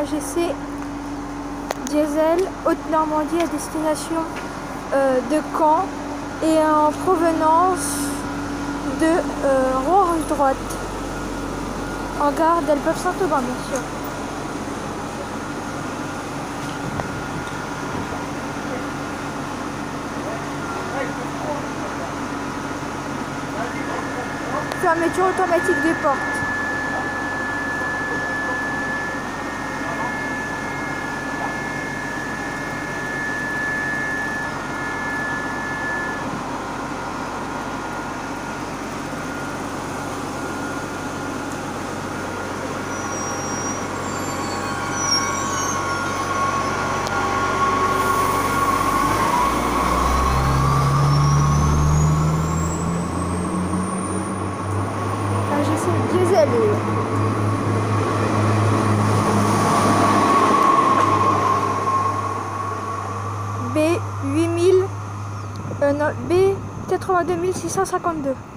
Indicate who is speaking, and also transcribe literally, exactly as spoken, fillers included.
Speaker 1: G C diesel Haute-Normandie à destination euh, de Caen et en provenance de euh, Rouen-Droite, en gare d'Elbeuf-Saint-Aubin bien sûr. Fermeture automatique des portes. Diesel. B huit mille, euh, non, B quatre-vingt-deux mille six cent cinquante-deux.